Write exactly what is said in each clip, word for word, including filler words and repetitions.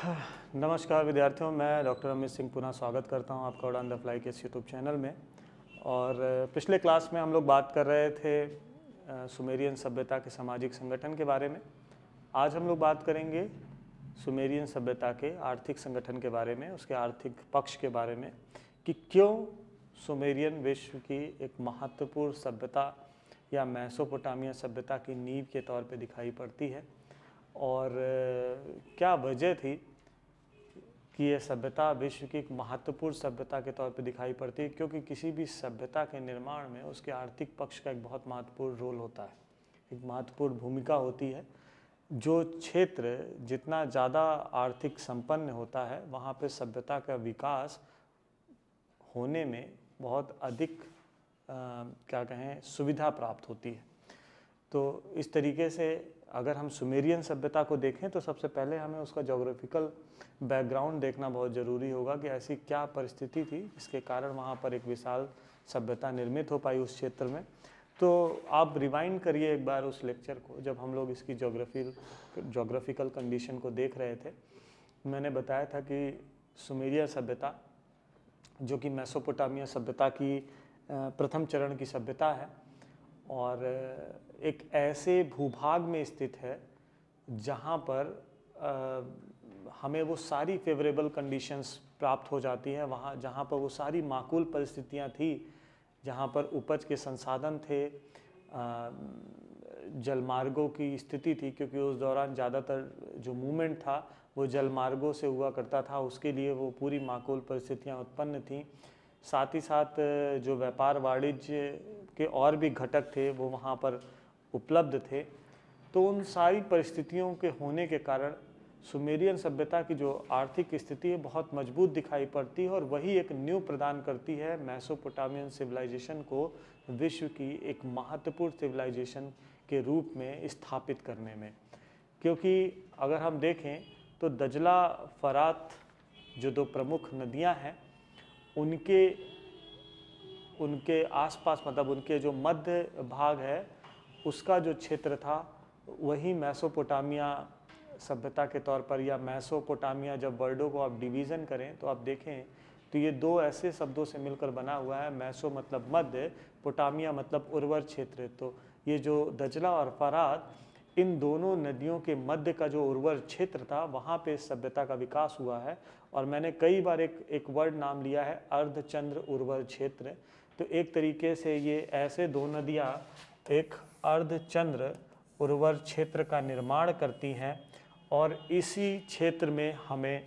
नमस्कार विद्यार्थियों, मैं डॉक्टर अमित सिंह पुनः स्वागत करता हूं आपका उड़ान द फ्लाई के इस यूट्यूब चैनल में। और पिछले क्लास में हम लोग बात कर रहे थे सुमेरियन सभ्यता के सामाजिक संगठन के बारे में। आज हम लोग बात करेंगे सुमेरियन सभ्यता के आर्थिक संगठन के बारे में, उसके आर्थिक पक्ष के बारे में कि क्यों सुमेरियन विश्व की एक महत्वपूर्ण सभ्यता या मेसोपोटामिया सभ्यता की नींव के तौर पे दिखाई पड़ती है और क्या वजह थी कि ये सभ्यता विश्व की एक महत्वपूर्ण सभ्यता के तौर पे दिखाई पड़ती है। क्योंकि किसी भी सभ्यता के निर्माण में उसके आर्थिक पक्ष का एक बहुत महत्वपूर्ण रोल होता है, एक महत्वपूर्ण भूमिका होती है। जो क्षेत्र जितना ज़्यादा आर्थिक संपन्न होता है वहाँ पे सभ्यता का विकास होने में बहुत अधिक आ, क्या कहें सुविधा प्राप्त होती है। तो इस तरीके से अगर हम सुमेरियन सभ्यता को देखें तो सबसे पहले हमें उसका ज्योग्राफिकल बैकग्राउंड देखना बहुत ज़रूरी होगा कि ऐसी क्या परिस्थिति थी जिसके कारण वहाँ पर एक विशाल सभ्यता निर्मित हो पाई उस क्षेत्र में। तो आप रिवाइंड करिए एक बार उस लेक्चर को, जब हम लोग इसकी ज्योग्राफी ज्योग्राफिकल कंडीशन को देख रहे थे। मैंने बताया था कि सुमेरिया सभ्यता जो कि मेसोपोटामिया सभ्यता की प्रथम चरण की सभ्यता है और एक ऐसे भूभाग में स्थित है जहाँ पर आ, हमें वो सारी फेवरेबल कंडीशंस प्राप्त हो जाती है, वहाँ जहाँ पर वो सारी माकूल परिस्थितियाँ थी, जहाँ पर उपज के संसाधन थे, जलमार्गों की स्थिति थी, क्योंकि उस दौरान ज़्यादातर जो मूवमेंट था वो जलमार्गों से हुआ करता था, उसके लिए वो पूरी माकूल परिस्थितियाँ उत्पन्न थीं। साथ ही साथ जो व्यापार वाणिज्य के और भी घटक थे वो वहाँ पर उपलब्ध थे। तो उन सारी परिस्थितियों के होने के कारण सुमेरियन सभ्यता की जो आर्थिक स्थिति है बहुत मजबूत दिखाई पड़ती है और वही एक नींव प्रदान करती है मेसोपोटामियन सिविलाइजेशन को विश्व की एक महत्वपूर्ण सिविलाइजेशन के रूप में स्थापित करने में। क्योंकि अगर हम देखें तो दजला फरात जो दो प्रमुख नदियाँ हैं उनके उनके आसपास, मतलब उनके जो मध्य भाग है उसका जो क्षेत्र था वही मेसोपोटामिया सभ्यता के तौर पर, या मेसोपोटामिया जब वर्डों को आप डिवीज़न करें तो आप देखें तो ये दो ऐसे शब्दों से मिलकर बना हुआ है। मेसो मतलब मध्य, पोटामिया मतलब उर्वर क्षेत्र। तो ये जो दजला और फरात, इन दोनों नदियों के मध्य का जो उर्वर क्षेत्र था वहाँ पे सभ्यता का विकास हुआ है। और मैंने कई बार एक एक वर्ड नाम लिया है अर्धचंद्र उर्वर क्षेत्र। तो एक तरीके से ये ऐसे दो नदियाँ एक अर्धचंद्र उर्वर क्षेत्र का निर्माण करती हैं और इसी क्षेत्र में हमें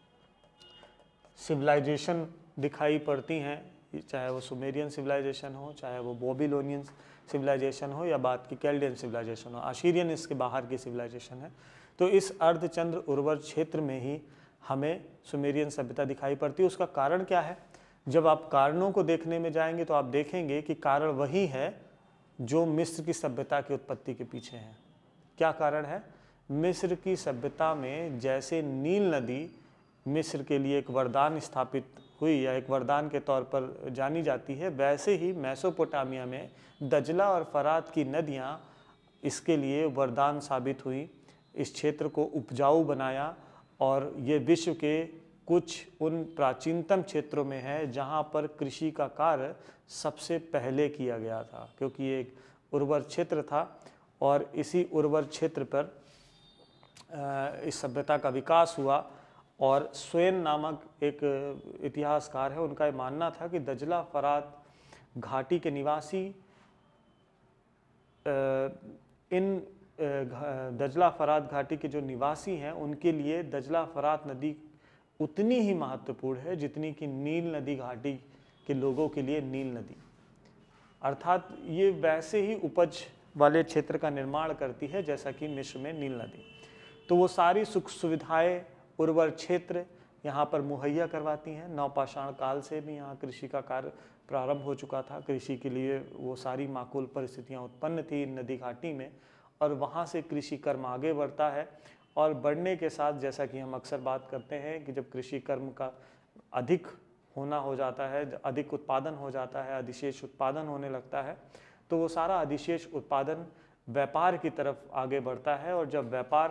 सिविलाइजेशन दिखाई पड़ती हैं, चाहे वो सुमेरियन सिविलाइजेशन हो, चाहे वो बेबीलोनियन सिविलाइजेशन हो, या बात की कैल्डियन सिविलाइजेशन हो। अशीरियन इसके बाहर की सिविलाइजेशन है। तो इस अर्धचंद्र उर्वर क्षेत्र में ही हमें सुमेरियन सभ्यता दिखाई पड़ती है। उसका कारण क्या है? जब आप कारणों को देखने में जाएंगे तो आप देखेंगे कि कारण वही है जो मिस्र की सभ्यता की उत्पत्ति के पीछे है। क्या कारण है? मिस्र की सभ्यता में जैसे नील नदी मिस्र के लिए एक वरदान स्थापित हुई या एक वरदान के तौर पर जानी जाती है, वैसे ही मेसोपोटामिया में दजला और फरात की नदियाँ इसके लिए वरदान साबित हुई, इस क्षेत्र को उपजाऊ बनाया और ये विश्व के कुछ उन प्राचीनतम क्षेत्रों में है जहाँ पर कृषि का कार्य सबसे पहले किया गया था, क्योंकि ये एक उर्वर क्षेत्र था और इसी उर्वर क्षेत्र पर इस सभ्यता का विकास हुआ। और स्वेन नामक एक इतिहासकार है, उनका ये मानना था कि दजला फरात घाटी के निवासी इन दजला फरात घाटी के जो निवासी हैं उनके लिए दजला फरात नदी उतनी ही महत्वपूर्ण है जितनी कि नील नदी घाटी के लोगों के लिए नील नदी। अर्थात ये वैसे ही उपज वाले क्षेत्र का निर्माण करती है जैसा कि मिस्र में नील नदी। तो वो सारी सुख सुविधाएं उर्वर क्षेत्र यहाँ पर मुहैया करवाती हैं। नवपाषाण काल से भी यहाँ कृषि का कार्य प्रारंभ हो चुका था। कृषि के लिए वो सारी माकूल परिस्थितियाँ उत्पन्न थी नदी घाटी में और वहाँ से कृषि कर्म आगे बढ़ता है। और बढ़ने के साथ, जैसा कि हम अक्सर बात करते हैं कि जब कृषि कर्म का अधिक होना हो जाता है, अधिक उत्पादन हो जाता है, अधिशेष उत्पादन होने लगता है, तो वो सारा अधिशेष उत्पादन व्यापार की तरफ आगे बढ़ता है। और जब व्यापार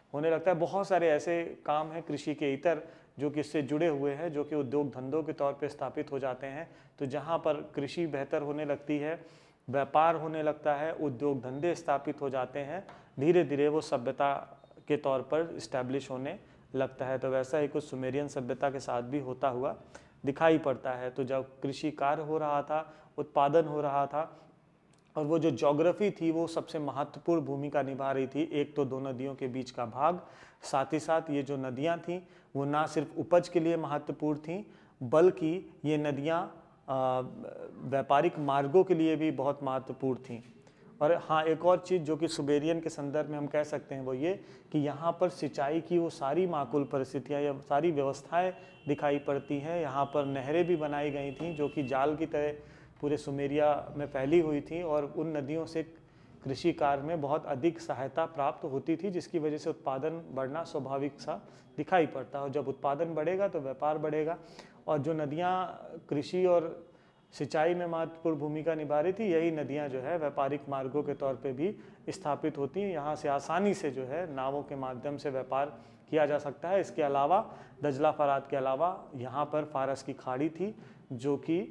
होने लगता है। बहुत सारे ऐसे काम हैं कृषि के इतर जो कि इससे जुड़े हुए हैं, जो कि उद्योग धंधों के तौर पे स्थापित हो जाते हैं। तो जहाँ पर कृषि बेहतर होने लगती है, व्यापार होने लगता है, उद्योग धंधे स्थापित हो जाते हैं, धीरे धीरे वो सभ्यता के तौर पर इस्टेब्लिश होने लगता है। तो वैसा ही कुछ सुमेरियन सभ्यता के साथ भी होता हुआ दिखाई पड़ता है। तो जब कृषि कार्य हो रहा था, उत्पादन हो रहा था, और वो जो ज्योग्राफी थी वो सबसे महत्वपूर्ण भूमिका निभा रही थी। एक तो दो नदियों के बीच का भाग, साथ ही साथ ये जो नदियाँ थीं वो ना सिर्फ उपज के लिए महत्वपूर्ण थीं, बल्कि ये नदियाँ व्यापारिक मार्गों के लिए भी बहुत महत्वपूर्ण थीं। और हाँ, एक और चीज़ जो कि सुमेरियन के संदर्भ में हम कह सकते हैं वो ये कि यहाँ पर सिंचाई की वो सारी माकूल परिस्थितियाँ या सारी व्यवस्थाएं दिखाई पड़ती हैं। यहाँ पर नहरें भी बनाई गई थीं जो कि जाल की तरह पूरे सुमेरिया में फैली हुई थी, और उन नदियों से कृषि कार्य में बहुत अधिक सहायता प्राप्त होती थी, जिसकी वजह से उत्पादन बढ़ना स्वाभाविक सा दिखाई पड़ता है। और जब उत्पादन बढ़ेगा तो व्यापार बढ़ेगा। और जो नदियाँ कृषि और सिंचाई में महत्वपूर्ण भूमिका निभा रही थी, यही नदियाँ जो है व्यापारिक मार्गों के तौर पे भी स्थापित होती हैं। यहाँ से आसानी से जो है नावों के माध्यम से व्यापार किया जा सकता है। इसके अलावा दजला फरात के अलावा यहाँ पर फारस की खाड़ी थी, जो कि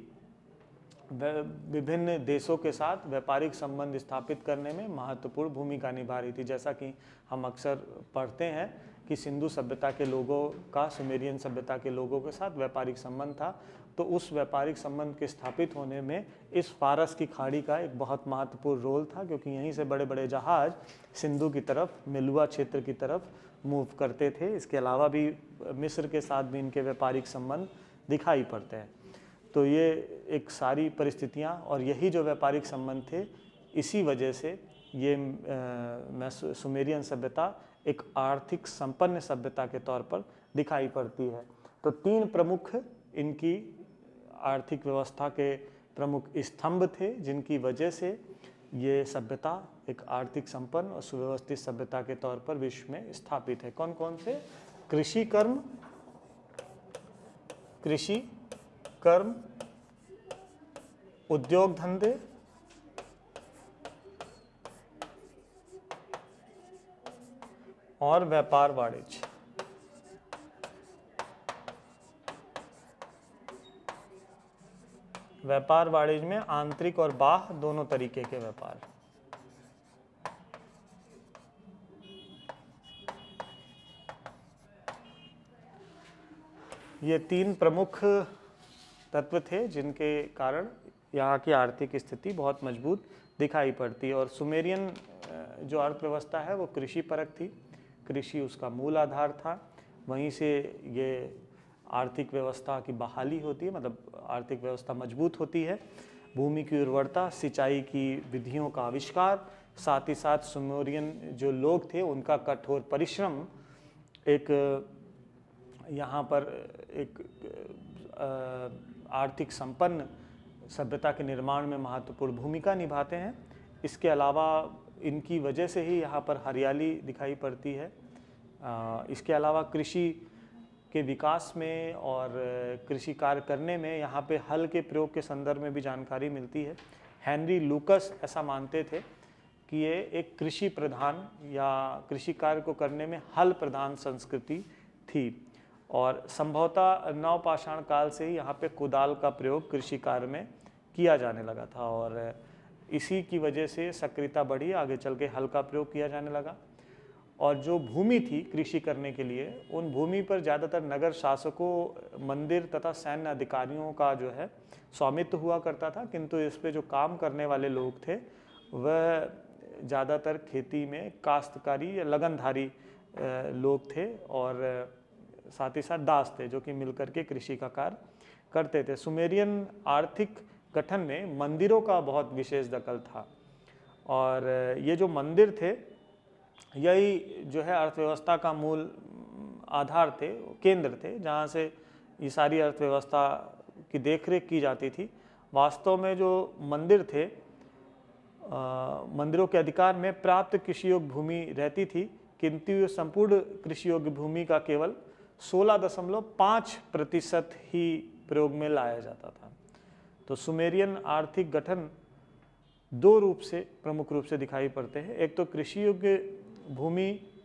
विभिन्न देशों के साथ व्यापारिक संबंध स्थापित करने में महत्वपूर्ण भूमिका निभा रही थी। जैसा कि हम अक्सर पढ़ते हैं कि सिंधु सभ्यता के लोगों का सुमेरियन सभ्यता के लोगों के साथ व्यापारिक संबंध था। तो उस व्यापारिक संबंध के स्थापित होने में इस फारस की खाड़ी का एक बहुत महत्वपूर्ण रोल था, क्योंकि यहीं से बड़े बड़े जहाज सिंधु की तरफ, मेलुआ क्षेत्र की तरफ मूव करते थे। इसके अलावा भी मिस्र के साथ भी इनके व्यापारिक संबंध दिखाई पड़ते हैं। तो ये एक सारी परिस्थितियाँ और यही जो व्यापारिक संबंध थे, इसी वजह से ये सुमेरियन सभ्यता एक आर्थिक संपन्न सभ्यता के तौर पर दिखाई पड़ती है। तो तीन प्रमुख इनकी आर्थिक व्यवस्था के प्रमुख स्तंभ थे, जिनकी वजह से ये सभ्यता एक आर्थिक संपन्न और सुव्यवस्थित सभ्यता के तौर पर विश्व में स्थापित है। कौन कौन से? कृषि कर्म, कृषि कर्म, उद्योग धंधे और व्यापार वाणिज्य। व्यापार वाणिज्य में आंतरिक और बाह्य दोनों तरीके के व्यापार। ये तीन प्रमुख तत्व थे जिनके कारण यहाँ की आर्थिक स्थिति बहुत मजबूत दिखाई पड़ती है। और सुमेरियन जो अर्थव्यवस्था है वो कृषि परक थी, कृषि उसका मूल आधार था। वहीं से ये आर्थिक व्यवस्था की बहाली होती है, मतलब आर्थिक व्यवस्था मजबूत होती है। भूमि की उर्वरता, सिंचाई की विधियों का आविष्कार, साथ ही साथ सुमेरियन जो लोग थे उनका कठोर परिश्रम एक यहाँ पर एक आर्थिक संपन्न सभ्यता के निर्माण में महत्वपूर्ण भूमिका निभाते हैं। इसके अलावा इनकी वजह से ही यहाँ पर हरियाली दिखाई पड़ती है। इसके अलावा कृषि के विकास में और कृषि कार्य करने में यहाँ पे हल के प्रयोग के संदर्भ में भी जानकारी मिलती है। हेनरी लूकस ऐसा मानते थे कि ये एक कृषि प्रधान या कृषि कार्य को करने में हल प्रधान संस्कृति थी, और संभवतः नवपाषाण काल से ही यहाँ पे कुदाल का प्रयोग कृषि कार्य में किया जाने लगा था, और इसी की वजह से सक्रियता बढ़ी, आगे चल के हल का प्रयोग किया जाने लगा। और जो भूमि थी कृषि करने के लिए, उन भूमि पर ज़्यादातर नगर शासकों, मंदिर तथा सैन्य अधिकारियों का जो है स्वामित्व हुआ करता था, किंतु इस पे जो काम करने वाले लोग थे वह ज़्यादातर खेती में काश्तकारी या लगनधारी लोग थे, और साथ ही साथ दास थे जो कि मिलकर के कृषि का कार्य करते थे। सुमेरियन आर्थिक गठन में मंदिरों का बहुत विशेष दखल था, और ये जो मंदिर थे यही जो है अर्थव्यवस्था का मूल आधार थे, केंद्र थे, जहाँ से ये सारी अर्थव्यवस्था की देखरेख की जाती थी। वास्तव में जो मंदिर थे, आ, मंदिरों के अधिकार में प्राप्त कृषि योग्य भूमि रहती थी, किंतु संपूर्ण कृषि योग्य भूमि का केवल सोलह दशमलव पाँच प्रतिशत ही प्रयोग में लाया जाता था। तो सुमेरियन आर्थिक गठन दो रूप से प्रमुख रूप से दिखाई पड़ते हैं। एक तो कृषि योग्य भूमि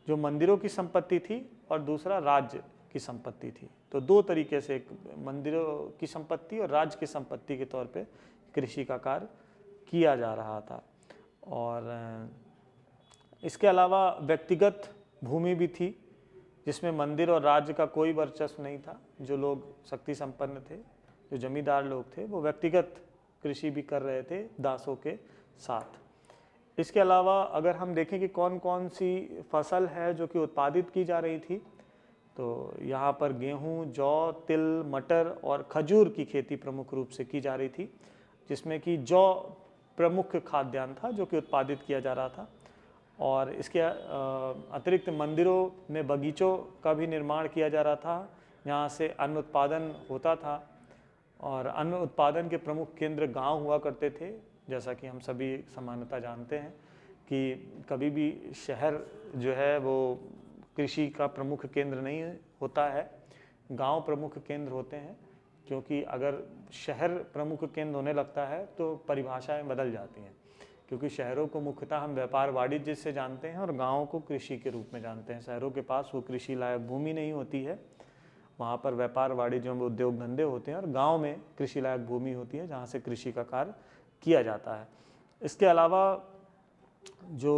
जो मंदिरों की संपत्ति थी और दूसरा राज्य की संपत्ति थी। तो दो तरीके से, एक मंदिरों की संपत्ति और राज्य की संपत्ति के तौर पे कृषि का कार्य किया जा रहा था। और इसके अलावा व्यक्तिगत भूमि भी थी जिसमें मंदिर और राज्य का कोई वर्चस्व नहीं था। जो लोग शक्ति संपन्न थे, जो जमींदार लोग थे, वो व्यक्तिगत कृषि भी कर रहे थे दासों के साथ। इसके अलावा अगर हम देखें कि कौन कौन सी फसल है जो कि उत्पादित की जा रही थी, तो यहाँ पर गेहूँ, जौ, तिल, मटर और खजूर की खेती प्रमुख रूप से की जा रही थी, जिसमें कि जौ प्रमुख खाद्यान्न था जो कि उत्पादित किया जा रहा था। और इसके अतिरिक्त मंदिरों में बगीचों का भी निर्माण किया जा रहा था, जहाँ से अन्न उत्पादन होता था। और अन्न उत्पादन के प्रमुख केंद्र गांव हुआ करते थे। जैसा कि हम सभी सामान्यतः जानते हैं कि कभी भी शहर जो है वो कृषि का प्रमुख केंद्र नहीं होता है, गांव प्रमुख केंद्र होते हैं। क्योंकि अगर शहर प्रमुख केंद्र होने लगता है तो परिभाषाएं बदल जाती हैं, क्योंकि शहरों को मुख्यतः हम व्यापार वाणिज्य से जानते हैं और गाँव को कृषि के रूप में जानते हैं। शहरों के पास वो कृषि लायक भूमि नहीं होती है, वहाँ पर व्यापार वाणिज्य में उद्योग धंधे होते हैं, और गांव में कृषि लायक भूमि होती है जहाँ से कृषि का कार्य किया जाता है। इसके अलावा जो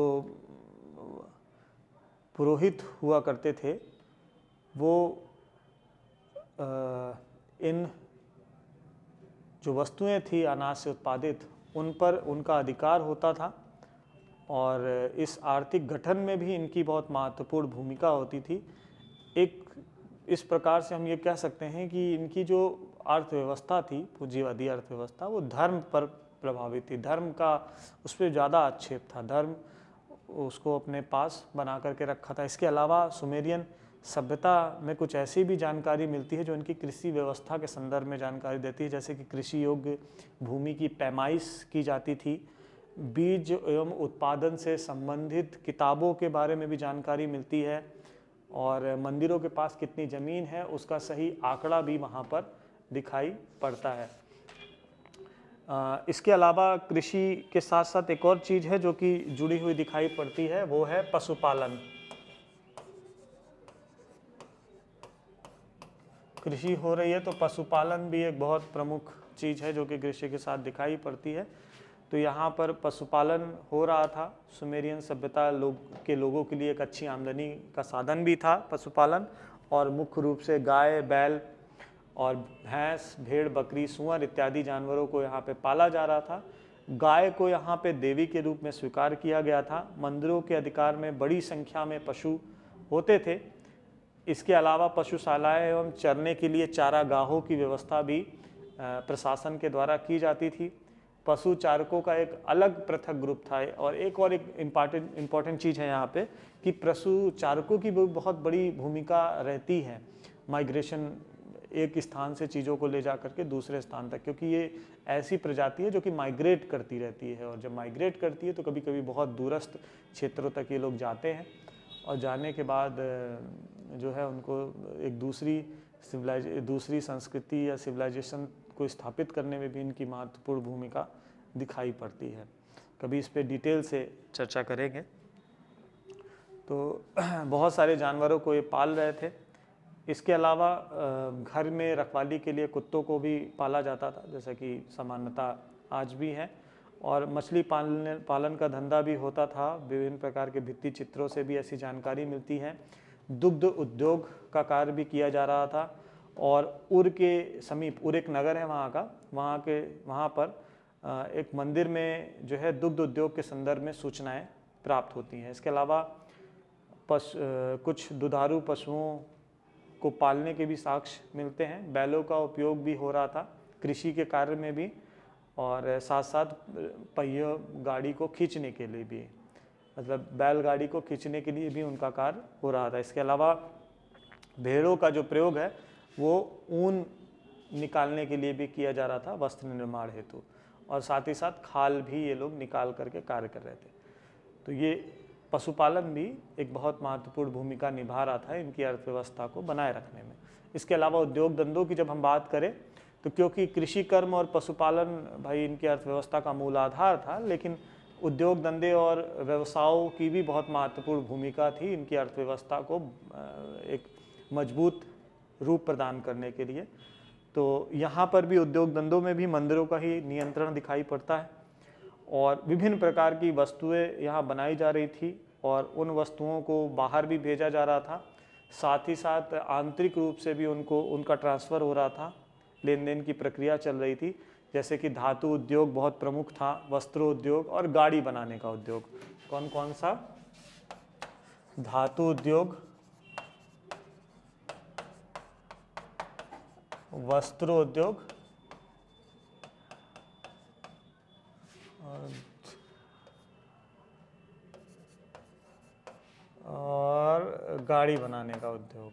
पुरोहित हुआ करते थे वो इन जो वस्तुएं थी अनाज से उत्पादित, उन पर उनका अधिकार होता था। और इस आर्थिक गठन में भी इनकी बहुत महत्वपूर्ण भूमिका होती थी। एक इस प्रकार से हम ये कह सकते हैं कि इनकी जो अर्थव्यवस्था थी, पूंजीवादी अर्थव्यवस्था, वो धर्म पर प्रभावित थी। धर्म का उस पर ज़्यादा आक्षेप था, धर्म उसको अपने पास बना करके रखा था। इसके अलावा सुमेरियन सभ्यता में कुछ ऐसी भी जानकारी मिलती है जो इनकी कृषि व्यवस्था के संदर्भ में जानकारी देती है, जैसे कि कृषि योग्य भूमि की पैमाइश की जाती थी, बीज एवं उत्पादन से संबंधित किताबों के बारे में भी जानकारी मिलती है, और मंदिरों के पास कितनी ज़मीन है उसका सही आंकड़ा भी वहाँ पर दिखाई पड़ता है। इसके अलावा कृषि के साथ साथ एक और चीज़ है जो कि जुड़ी हुई दिखाई पड़ती है, वो है पशुपालन। कृषि हो रही है तो पशुपालन भी एक बहुत प्रमुख चीज़ है जो कि कृषि के साथ दिखाई पड़ती है। तो यहाँ पर पशुपालन हो रहा था। सुमेरियन सभ्यता लोग के लोगों के लिए एक अच्छी आमदनी का साधन भी था पशुपालन, और मुख्य रूप से गाय, बैल और भैंस, भेड़, बकरी, सूअर इत्यादि जानवरों को यहाँ पे पाला जा रहा था। गाय को यहाँ पे देवी के रूप में स्वीकार किया गया था। मंदिरों के अधिकार में बड़ी संख्या में पशु होते थे। इसके अलावा पशुशालाएँ एवं चरने के लिए चारागाहों की व्यवस्था भी प्रशासन के द्वारा की जाती थी। पशु चारकों का एक अलग पृथक ग्रुप था। और एक और एक इम्पॉर्टेंट इम्पॉर्टेंट चीज़ है यहाँ पे कि पशु चारकों की भी बहुत बड़ी भूमिका रहती है माइग्रेशन, एक स्थान से चीज़ों को ले जा करके दूसरे स्थान तक, क्योंकि ये ऐसी प्रजाति है जो कि माइग्रेट करती रहती है। और जब माइग्रेट करती है तो कभी कभी बहुत दूरस्थ क्षेत्रों तक ये लोग जाते हैं, और जाने के बाद जो है उनको एक दूसरी सिविलाइज दूसरी संस्कृति या सिविलाइजेशन को स्थापित करने में भी इनकी महत्वपूर्ण भूमिका दिखाई पड़ती है। कभी इस पे डिटेल से चर्चा करेंगे। तो बहुत सारे जानवरों को ये पाल रहे थे। इसके अलावा घर में रखवाली के लिए कुत्तों को भी पाला जाता था, जैसा कि सामान्यता आज भी है। और मछली पालन पालन का धंधा भी होता था। विभिन्न प्रकार के भित्ति चित्रों से भी ऐसी जानकारी मिलती है। दुग्ध उद्योग का कार्य भी किया जा रहा था। और उर के समीप, उर एक नगर है वहाँ का, वहाँ के वहाँ पर एक मंदिर में जो है दुग्ध उद्योग के संदर्भ में सूचनाएं प्राप्त होती हैं। इसके अलावा पशु कुछ दुधारू पशुओं को पालने के भी साक्ष्य मिलते हैं। बैलों का उपयोग भी हो रहा था कृषि के कार्य में भी, और साथ साथ पहिया गाड़ी को खींचने के लिए भी, मतलब बैलगाड़ी को खींचने के लिए भी उनका कार्य हो रहा था। इसके अलावा भेड़ों का जो प्रयोग है वो ऊन निकालने के लिए भी किया जा रहा था वस्त्र निर्माण हेतु, और साथ ही साथ खाल भी ये लोग निकाल करके कार्य कर रहे थे। तो ये पशुपालन भी एक बहुत महत्वपूर्ण भूमिका निभा रहा था इनकी अर्थव्यवस्था को बनाए रखने में। इसके अलावा उद्योग धंधों की जब हम बात करें तो क्योंकि कृषि कर्म और पशुपालन भाई इनकी अर्थव्यवस्था का मूल आधार था, लेकिन उद्योग धंधे और व्यवसायों की भी बहुत महत्वपूर्ण भूमिका थी इनकी अर्थव्यवस्था को एक मजबूत रूप प्रदान करने के लिए। तो यहाँ पर भी उद्योग धंधों में भी मंदिरों का ही नियंत्रण दिखाई पड़ता है और विभिन्न प्रकार की वस्तुएं यहाँ बनाई जा रही थी और उन वस्तुओं को बाहर भी भेजा जा रहा था, साथ ही साथ आंतरिक रूप से भी उनको उनका ट्रांसफ़र हो रहा था, लेन देन की प्रक्रिया चल रही थी। जैसे कि धातु उद्योग बहुत प्रमुख था, वस्त्र उद्योग और गाड़ी बनाने का उद्योग। कौन कौन सा? धातु उद्योग, वस्त्र उद्योग और गाड़ी बनाने का उद्योग।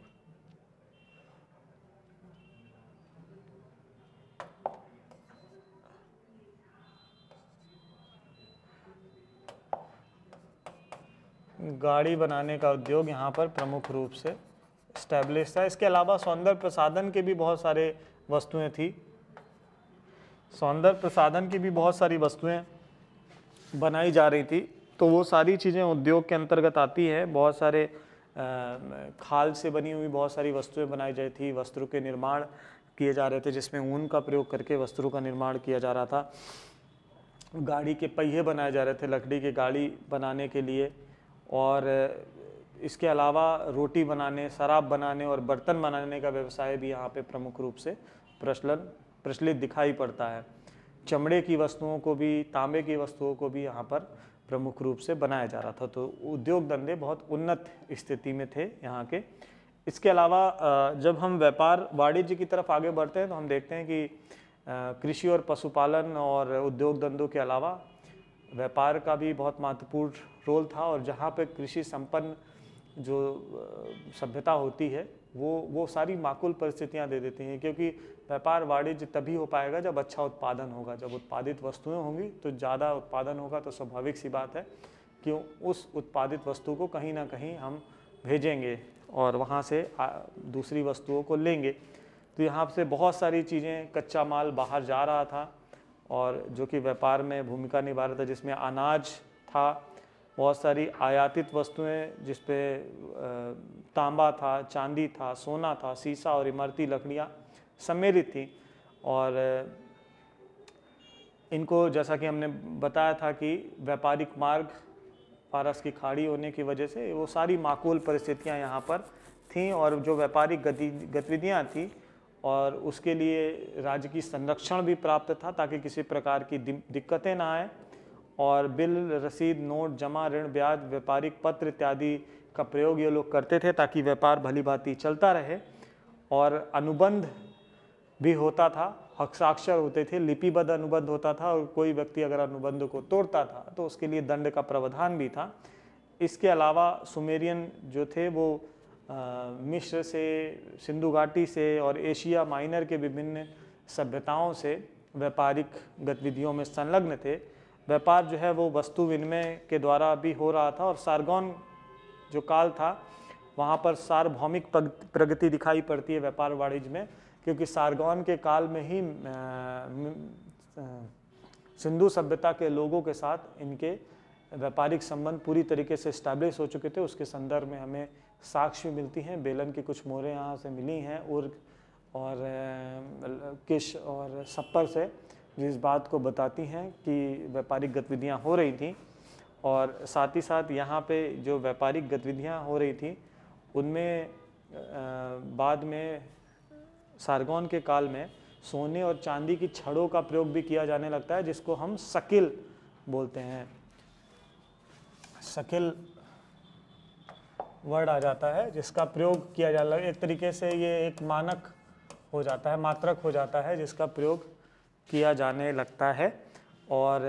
गाड़ी बनाने का उद्योग यहाँ पर प्रमुख रूप से स्टैब्लिश था। इसके अलावा सौंदर्य प्रसाधन के भी बहुत सारे वस्तुएं थी, सौंदर्य प्रसाधन की भी बहुत सारी वस्तुएं बनाई जा रही थी। तो वो सारी चीज़ें उद्योग के अंतर्गत आती हैं। बहुत सारे खाल से बनी हुई बहुत सारी वस्तुएं बनाई जाती थी, वस्त्रों के निर्माण किए जा रहे थे जिसमें ऊन का प्रयोग करके वस्त्रों का निर्माण किया जा रहा था। गाड़ी के पहिए बनाए जा रहे थे लकड़ी की गाड़ी बनाने के लिए, और इसके अलावा रोटी बनाने, शराब बनाने और बर्तन बनाने का व्यवसाय भी यहाँ पे प्रमुख रूप से प्रचलन प्रचलित दिखाई पड़ता है। चमड़े की वस्तुओं को भी, तांबे की वस्तुओं को भी यहाँ पर प्रमुख रूप से बनाया जा रहा था। तो उद्योग धंधे बहुत उन्नत स्थिति में थे यहाँ के। इसके अलावा जब हम व्यापार वाणिज्य की तरफ आगे बढ़ते हैं तो हम देखते हैं कि कृषि और पशुपालन और उद्योग धंधों के अलावा व्यापार का भी बहुत महत्वपूर्ण रोल था। और जहाँ पे कृषि संपन्न जो सभ्यता होती है वो वो सारी माकूल परिस्थितियाँ दे देती हैं, क्योंकि व्यापार वाणिज्य तभी हो पाएगा जब अच्छा उत्पादन होगा। जब उत्पादित वस्तुएं होंगी तो ज़्यादा उत्पादन होगा, तो स्वाभाविक सी बात है कि उस उत्पादित वस्तु को कहीं ना कहीं हम भेजेंगे और वहाँ से दूसरी वस्तुओं को लेंगे। तो यहाँ से बहुत सारी चीज़ें, कच्चा माल बाहर जा रहा था और जो कि व्यापार में भूमिका निभा रहा था, जिसमें अनाज था, बहुत सारी आयातित वस्तुएं जिस पे तांबा था, चांदी था, सोना था, सीसा और इमारती लकड़ियाँ सम्मिलित थी। और इनको, जैसा कि हमने बताया था कि व्यापारिक मार्ग पारस की खाड़ी होने की वजह से वो सारी माकूल परिस्थितियाँ यहाँ पर थीं और जो व्यापारिक गति गतिविधियाँ थी और उसके लिए राज्य की संरक्षण भी प्राप्त था ताकि किसी प्रकार की दिक्कतें ना आए। और बिल, रसीद, नोट, जमा, ऋण, ब्याज, व्यापारिक पत्र इत्यादि का प्रयोग ये लोग करते थे ताकि व्यापार भली भांति चलता रहे। और अनुबंध भी होता था, हस्ताक्षर होते थे, लिपिबद्ध अनुबंध होता था और कोई व्यक्ति अगर अनुबंध को तोड़ता था तो उसके लिए दंड का प्रावधान भी था। इसके अलावा सुमेरियन जो थे वो मिस्र से, सिंधु घाटी से और एशिया माइनर के विभिन्न सभ्यताओं से व्यापारिक गतिविधियों में संलग्न थे। व्यापार जो है वो वस्तु विनिमय के द्वारा भी हो रहा था और सारगौन जो काल था वहाँ पर सार्वभौमिक प्रगति दिखाई पड़ती है व्यापार वाणिज्य में, क्योंकि सारगौन के काल में ही सिंधु सभ्यता के लोगों के साथ इनके व्यापारिक संबंध पूरी तरीके से इस्टेब्लिश हो चुके थे। उसके संदर्भ में हमें साक्ष्य मिलती हैं, बेलन की कुछ मोहरें यहाँ से मिली हैं उर्ग और किश और सप्पर से, जिस बात को बताती हैं कि व्यापारिक गतिविधियाँ हो रही थी। और साथ ही साथ यहाँ पे जो व्यापारिक गतिविधियाँ हो रही थी उनमें बाद में सारगौन के काल में सोने और चांदी की छड़ों का प्रयोग भी किया जाने लगता है, जिसको हम शकिल बोलते हैं। शकिल वर्ड आ जाता है जिसका प्रयोग किया जा एक तरीके से ये एक मानक हो जाता है, मात्रक हो जाता है जिसका प्रयोग किया जाने लगता है। और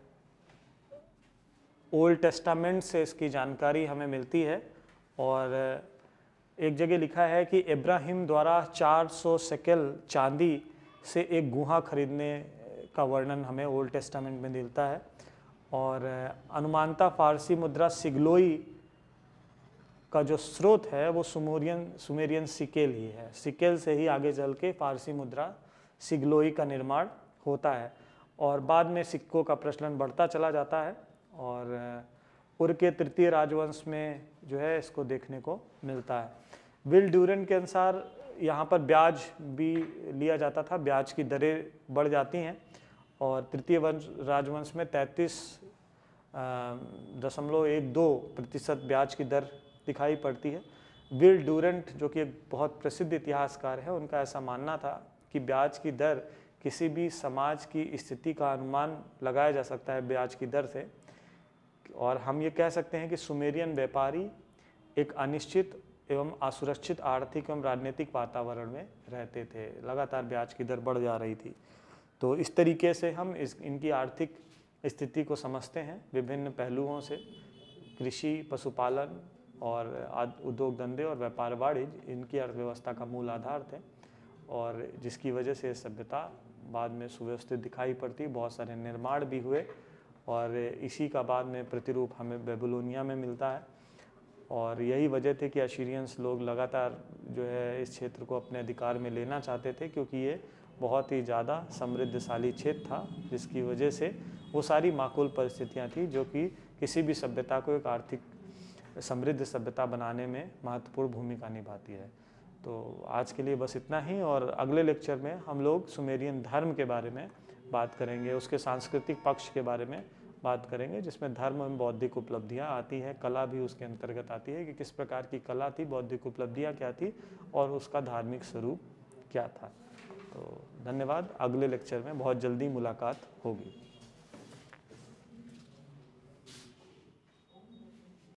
ओल्ड टेस्टामेंट से इसकी जानकारी हमें मिलती है। और एक जगह लिखा है कि इब्राहिम द्वारा चार सौ शेकेल चांदी से एक गुहा खरीदने का वर्णन हमें ओल्ड टेस्टामेंट में मिलता है। और अनुमानता फारसी मुद्रा सिगलोई का जो स्रोत है वो सुमेरियन सुमेरियन सिकेल ही है। सिकेल से ही आगे चल के फारसी मुद्रा सिगलोई का निर्माण होता है और बाद में सिक्कों का प्रचलन बढ़ता चला जाता है। और उर के तृतीय राजवंश में जो है इसको देखने को मिलता है। विल ड्यूरेंट के अनुसार यहाँ पर ब्याज भी लिया जाता था, ब्याज की दरें बढ़ जाती हैं और तृतीय वंश राजवंश में तैंतीस दशमलव एक दो प्रतिशत ब्याज की दर दिखाई पड़ती है। विल ड्यूरेंट जो कि एक बहुत प्रसिद्ध इतिहासकार है, उनका ऐसा मानना था कि ब्याज की दर किसी भी समाज की स्थिति का अनुमान लगाया जा सकता है ब्याज की दर से, और हम ये कह सकते हैं कि सुमेरियन व्यापारी एक अनिश्चित एवं असुरक्षित आर्थिक एवं राजनीतिक वातावरण में रहते थे, लगातार ब्याज की दर बढ़ जा रही थी। तो इस तरीके से हम इस इनकी आर्थिक स्थिति को समझते हैं विभिन्न पहलुओं से। कृषि, पशुपालन और उद्योग धंधे और व्यापार वाणिज्य इनकी अर्थव्यवस्था का मूल आधार थे, और जिसकी वजह से सभ्यता बाद में सुव्यवस्थित दिखाई पड़ती, बहुत सारे निर्माण भी हुए, और इसी का बाद में प्रतिरूप हमें बेबीलोनिया में मिलता है। और यही वजह थी कि अशीरियंस लोग लगातार जो है इस क्षेत्र को अपने अधिकार में लेना चाहते थे, क्योंकि ये बहुत ही ज़्यादा समृद्धशाली क्षेत्र था, जिसकी वजह से वो सारी माकूल परिस्थितियाँ थी जो कि किसी भी सभ्यता को एक आर्थिक समृद्ध सभ्यता बनाने में महत्वपूर्ण भूमिका निभाती है। तो आज के लिए बस इतना ही, और अगले लेक्चर में हम लोग सुमेरियन धर्म के बारे में बात करेंगे, उसके सांस्कृतिक पक्ष के बारे में बात करेंगे, जिसमें धर्म एवं बौद्धिक उपलब्धियां आती हैं, कला भी उसके अंतर्गत आती है कि किस प्रकार की कला थी, बौद्धिक उपलब्धियां क्या थी और उसका धार्मिक स्वरूप क्या था। तो धन्यवाद, अगले लेक्चर में बहुत जल्दी मुलाकात होगी।